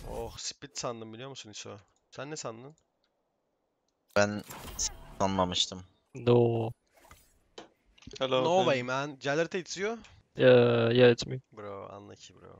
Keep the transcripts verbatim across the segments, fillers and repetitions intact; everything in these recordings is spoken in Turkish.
Oh, split sandım biliyor musun İso? Sen ne sandın? Ben sanmamıştım. No. Hello. No Tim. way man. Generate it's you? Yeah, yeah, it's me. Bro, unlucky bro.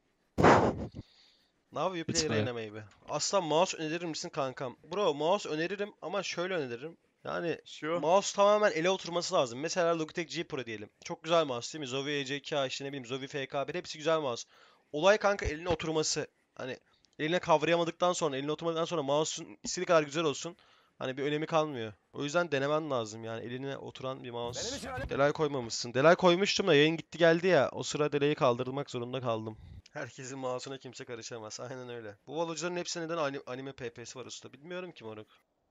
Now you It's play fair. Reyna maybe. Aslan mouse önerir misin kankam? Bro, mouse öneririm ama şöyle öneririm. Yani Sure. mouse tamamen ele oturması lazım. Mesela Logitech G Pro diyelim. Çok güzel mouse değil mi? Zowie E C iki A işte ne bileyim Zowie F K bir hepsi güzel mouse. Olay kanka eline oturması. Hani eline kavrayamadıktan sonra, eline oturmadıktan sonra mouse'un istediği kadar güzel olsun. Hani bir önemi kalmıyor. O yüzden denemen lazım yani eline oturan bir mouse. Delay koymamışsın. Delay koymuştum da yayın gitti geldi ya. O sıra delay'i kaldırmak zorunda kaldım. Herkesin mouse'una kimse karışamaz. Aynen öyle. Bu Valo'cuların hepsinin neden ani- anime P P'si var usta? Bilmiyorum ki moruk.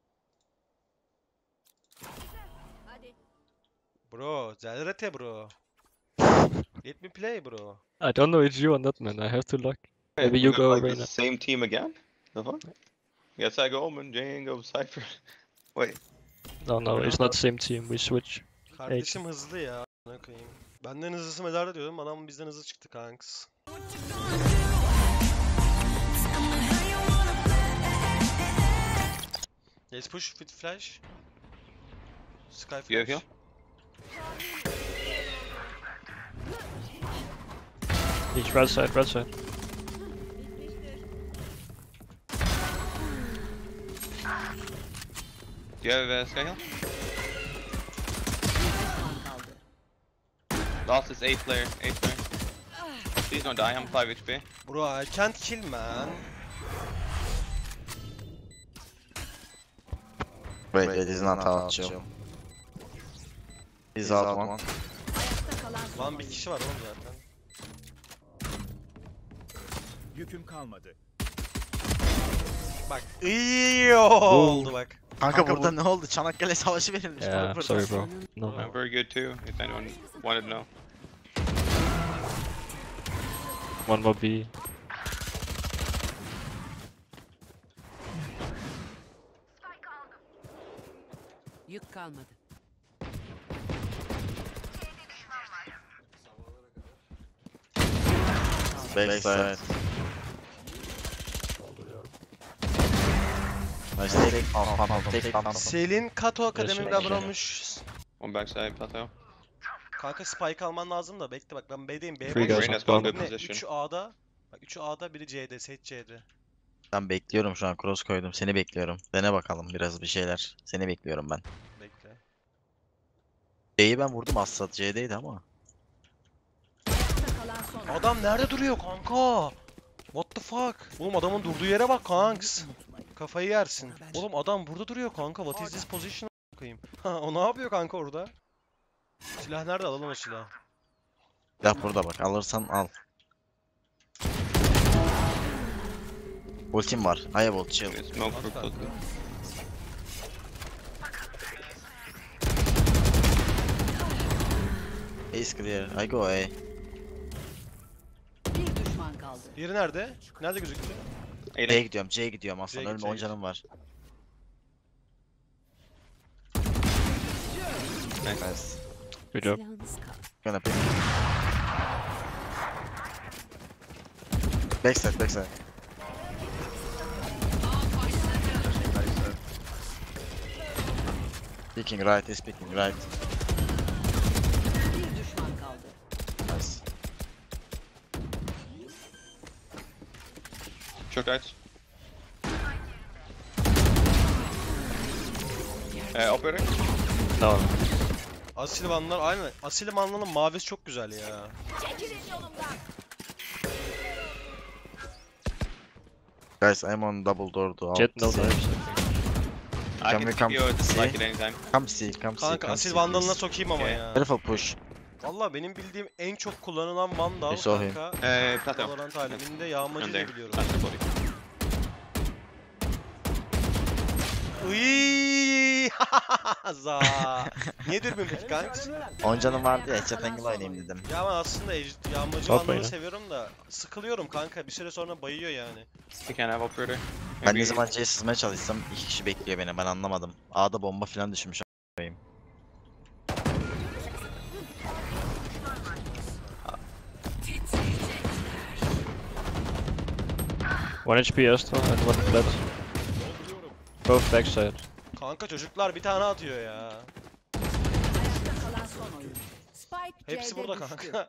Bro, Zelrete bro. Let me play bro. I don't know it's you or not, man. I have to look. Hey, Maybe we you got go like the Reyna. same team again? The fuck? Guess I go Omen, Jane goes Cypher. Wait. No, no, it's not same team. We switch. Kardeşim hızlı ya. Ne koyayım. Benden hızlısı mezarda diyordum. Adam bizden hızlı çıktı kanks. Let's push with flash. Sky flash. You have heal? He's right side, right side. Do you have uh, Sky heal? Lost is eighth player, eighth player. Please don't die, I'm five H P. Bro, I can't kill man. Wait, it is not out, chill. He's out one. Lan bir kişi var oğlum zaten. Yüküm kalmadı. Bak iyi oldu bak. Kanka, burada ne oldu? Çanakkale Savaşı verilmiş. Yeah, burada. sorry, bro. No, I'm no. very good too, if anyone wanted to know. One more B. Yük kalmadı. Backside. Nice take. Pump, pump, pump, take, pump, pump. Selin Kato Akademi bir Yaşa, abone yaşa. olmuş. One backside, plateau. Kanka spike alman lazım da bekle bak ben B'deyim. B Free boş. guys Reyna's on got spawn. good Ne? position. üçü A'da. Bak üçü A'da biri C'de. Set C'de. Ben bekliyorum şu an, cross koydum. Seni bekliyorum. Dene bakalım biraz bir şeyler. Seni bekliyorum ben. Bekle. C'yi ben vurdum aslında. C'deydi ama. Kalan son. Adam nerede duruyor kanka? What the fuck? Oğlum adamın durduğu yere bak kanks. Kafayı yersin. Oğlum adam burada duruyor kanka. What is this position? Bakayım. Ha, o ne yapıyor kanka orada? Silah nerede? Alalım o silahı. Ya burada bak. Alırsan al. Ultim var. Hayabol chill. Okay, smoke for plateau. Ace clear. I go A. Bir düşman kaldı. Diğeri nerede? Nerede gözüktü? Eight C'ye H. gidiyorum. C'ye gidiyorum aslan. C'ye Ölme, git, on C'ye canım var. Nice. Good job. Silahınız kaldı. Gonna pick. Backside, backside. Picking right, he's picking right. Bir düşman kaldı. Nice. Short guys. Uh, operator? No. Asil Vanlar aynen. Asil Vanlar'ın mavisi çok güzel ya. Guys, I'm on double door to out. Jet no C. dives. I Can can we come P O it see? like it anytime. Come see, come see, Kanka come Asil see, Vandal'ına please. sokayım ama Okay. ya. Careful push. Valla benim bildiğim en çok kullanılan Vandal We saw him. kanka. Uh, plateau. Valorant aleminde yağmacı And diye there. biliyorum. That's the body. Iiii. Za. Niye dürbün peki kanks? on canım vardı ya, chat angle oynayayım dedim. Ya ben aslında ej- yağmacı Top Vandal'ı oyna. seviyorum da sıkılıyorum kanka. Bir süre sonra bayıyor yani. We can have operator. Ben Maybe- ne zaman C'ye sızmaya çalışsam iki kişi bekliyor beni, ben anlamadım. A'da bomba falan düşmüş a**ayım. One H P Astra and one flat. Both backside. Kanka çocuklar bir tane atıyor ya. Ayakta kalan son oyuncu. Spike Hepsi C'de burada düştü. kanka.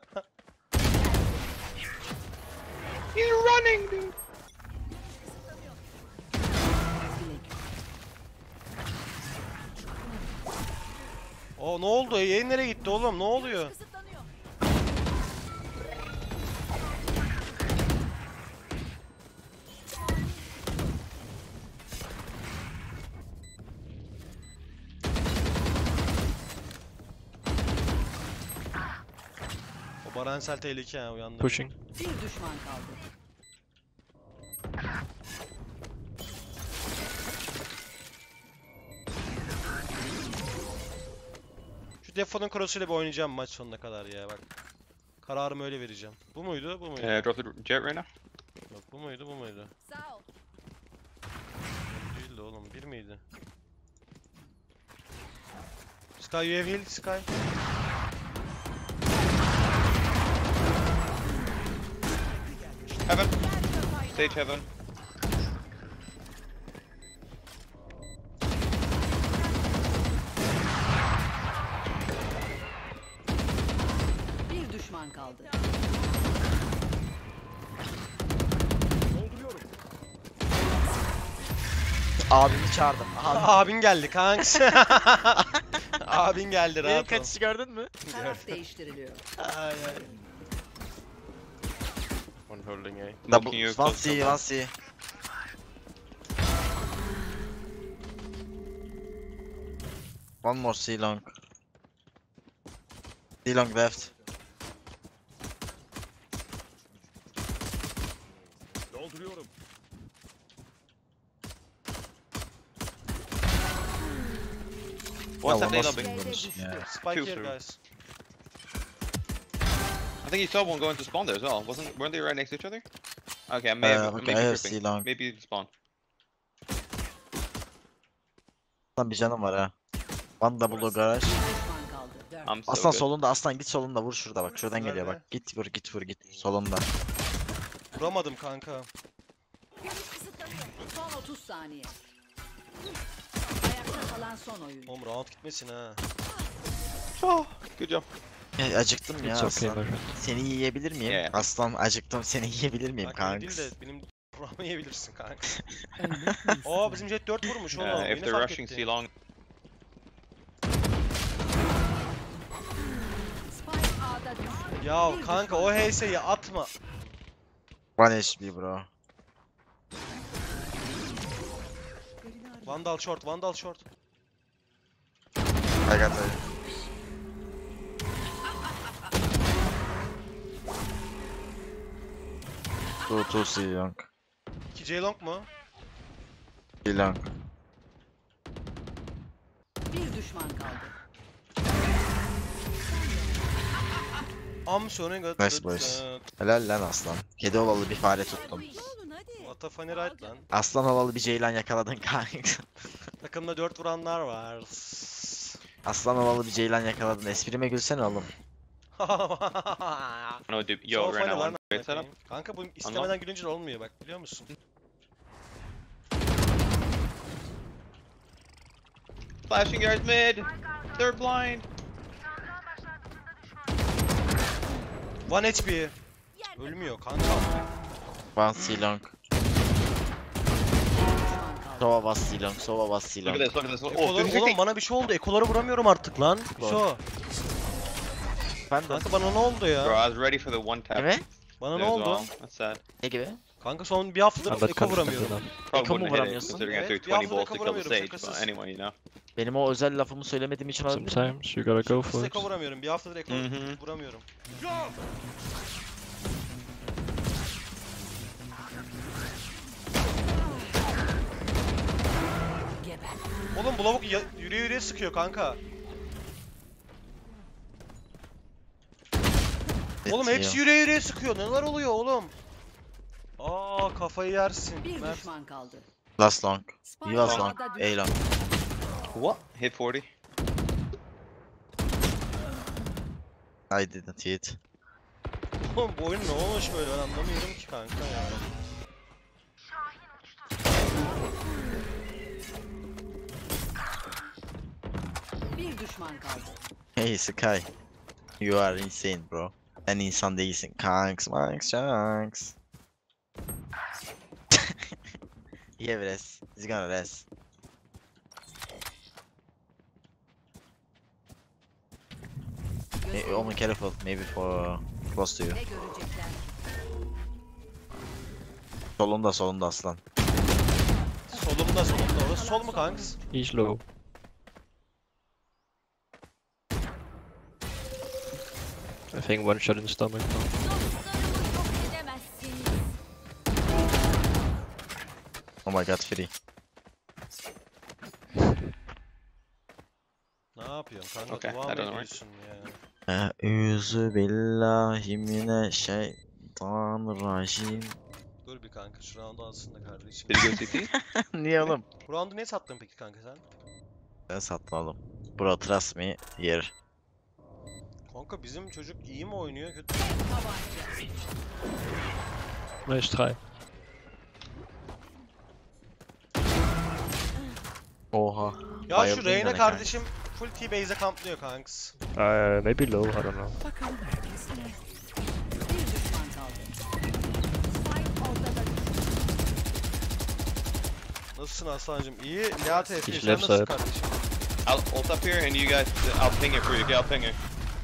He's running, dude. O ne oldu? Yayın nereye gitti oğlum? Ne oluyor? O Baransel tehlike ha uyandı. Pushing. Bir düşman kaldı. Şu Defo'nun cross'uyla bir oynayacağım maç sonuna kadar ya bak. Kararımı öyle vereceğim. Bu muydu? Bu muydu? Uh, drop the jet right now. Yok bu muydu? Bu muydu? Sağ ol. Değildi oğlum. Bir miydi? Sky you have heal Sky. Heaven. Stage heaven. Bir düşman kaldı. Abimi çağırdım. Abi. Abin geldi kanks. Abin geldi Benim rahat ol. kaçışı gördün mü? Taraf değiştiriliyor. Ay ay. One holding A. Double. Smoking you One close C, to one C. One more C long. C long left. Dolduruyorum. What's Ya that o they nasıl lobbing? bir vuruş ya? Spike Two here through. guys. I think you saw one going to spawn there as well. Wasn't weren't they right next to each other? Okay, I may Uh, have, okay, maybe I have tripping. C long. Maybe you spawn. Lan bir canım var ha. One double door garage. Bir düşman kaldı. Dört. I'm so Aslan good. solunda, aslan git solunda vur şurada bak. Şuradan geliyor Nerede? bak. Git vur git vur git solunda. Vuramadım kanka. Son otuz saniye. Ayakta kalan son oyuncu. Oğlum round gitmesin ha. Oh, good job. Ya, acıktım ya It's okay, aslan. my friend. Seni yiyebilir miyim? Yeah. Aslan acıktım seni yiyebilir miyim Kanka benim kanks? değil de benim Buramı yiyebilirsin kanka. Oo bizim jet dört vurmuş oğlum. Uh, if Yeni they're fark rushing etti. C long, Spike A'da düştü. Ya Bir kanka düşman o H S'yi atma. One H P bro. Vandal short, Vandal short. I got it. Two, two C long. iki C long mu? C long. Bir düşman kaldı. I'm showing a Nice boys. Helal lan aslan. Kedi olalı bir fare tuttum. What a funny right lan. Aslan olalı bir ceylan yakaladın kanka. Takımda dört vuranlar var. Aslan olalı bir ceylan yakaladın. Esprime gülsene oğlum. no, dude, So yo, funny right now, lan. one great setup. Kanka bu istemeden gülünce de olmuyor bak biliyor musun? Flashing guards mid. They're blind. one H P. Ölmüyor kanka. One C long. Sova bas C long. Sova bas C Look long. at this. Look at this. Oh, Ekoları, fifty oğlum bana bir şey oldu. Ekolara vuramıyorum artık lan. So. Ben de. Kanka bana ne oldu Bro, ya? I was ready for the one tap. Gibi? Bana ne there as oldu? well. That's sad. Ne gibi? Kanka son bir haftadır I'm not eko confident vuramıyorum. enough. Probably Eko mu wouldn't hit it vuramıyorsun? considering I Evet, threw bir twenty haftadır balls to kill the vuramıyorum, stage. But şakasız. anyway, you know. Benim o özel lafımı söylemediğim için olabilir mi? Sometimes you gotta go Siz for eko it. vuramıyorum. Bir haftadır eko Mhm. vuramıyorum. Geber. Oğlum bu lavuk ya- yürüye yürüye sıkıyor kanka. Oğlum hepsi Yetiyor. yürüye yürüye sıkıyor. Neler oluyor oğlum? Aa kafayı yersin. Bir Mert. düşman kaldı. Last long. Spike He was long. A'da A düştü. long. What? Hit forty. I didn't hit. Oğlum bu oyun ne olmuş böyle ben anlamıyorum ki kanka ya. düşman kaldı. Hey Sky. You are insane bro. Sen insan değilsin. Kanks, manks, shanks. Yeah, res. He's gonna res. Hey, Gözlerini Omen, careful. Maybe for close to you. ne görecekler? Solunda, solunda aslan. Solumda solumda. Orası sol mu kanks? He's low. I think one shot in the stomach now. Oh my god, free. Ne yapıyorsun kanka? Okay, Dua I mı don't know. ediyorsun ya? Eûzü billahi mineşşeytanirracim. Dur bir kanka şu roundu alsın da kardeşim. Did he go C T? Niye oğlum? Bu roundu ne sattın peki kanka sen? Ben sattım oğlum. Bro, trust me, here. Kanka bizim çocuk iyi mi oynuyor kötü? Nice try. Oha. Ya Bayıldım şu Reyna gene kanka. kardeşim full T-base'e kamplıyor kanks. Uh, maybe low, I don't know. Bir düşman kaldı. Spike ortada. Nasılsın aslancım? İyi. Lea T F Hiç sen left nasılsın side. kardeşim? I'll ult up here and you guys, I'll ping it for you. Okay, I'll ping it.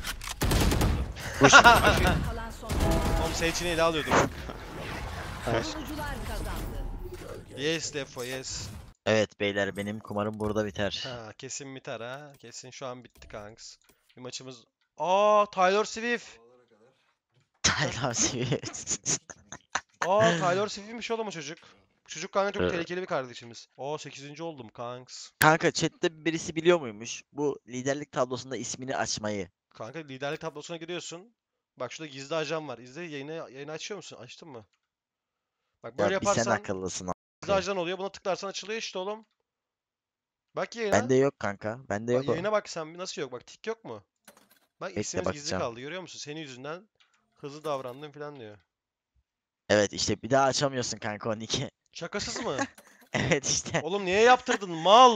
Kalan son oyuncu. Oğlum Sage'ini ele alıyordum. Savunucular kazandı. Yes Defo yes. Evet beyler, benim kumarım burada biter. Ha kesin biter ha. Kesin şu an bitti kanks. Bir maçımız... Aa Taylor Swift. Taylor Swift. Aa Taylor Swift'miş oğlum o çocuk. Bu çocuk kanka çok Evet. tehlikeli bir kardeşimiz. Aa sekizinci oldum kanks. Kanka chatte birisi biliyor muymuş bu liderlik tablosunda ismini açmayı? Kanka liderlik tablosuna giriyorsun. Bak şurada gizli ajan var. İzle yayını, yayını açıyor musun? Açtın mı? Bak böyle Ya bir sen yaparsan akıllısın. gizli ajan oluyor. Buna tıklarsan açılıyor işte oğlum. Bak yayına. Bende yok kanka. Bende Bak, yok o. yayına bak sen bir nasıl yok? Bak tik yok mu? Bak Bekle, ismimiz gizli bakacağım. kaldı. Görüyor musun? Senin yüzünden hızlı davrandım falan diyor. Evet işte bir daha açamıyorsun kanka on iki. Şakasız mı? Evet işte. Oğlum niye yaptırdın mal?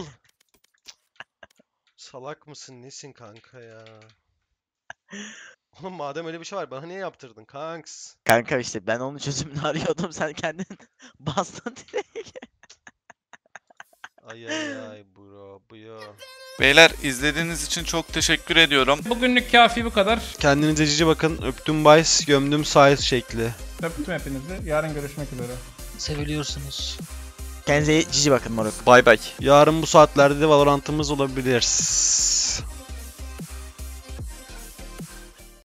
Salak mısın? Nesin kanka ya? Oğlum madem öyle bir şey var bana niye yaptırdın kanks? Kanka işte ben onun çözümünü arıyordum, sen kendin bastın direkt. Ay ay ay bro bu ya. Beyler izlediğiniz için çok teşekkür ediyorum. Bugünlük kafi bu kadar. Kendinize cici bakın. Öptüm Bice, gömdüm Size şekli. Öptüm hepinizi. Yarın görüşmek üzere. Seviliyorsunuz. Kendinize cici bakın moruk. Bay bay. Yarın bu saatlerde de Valorant'ımız olabilir.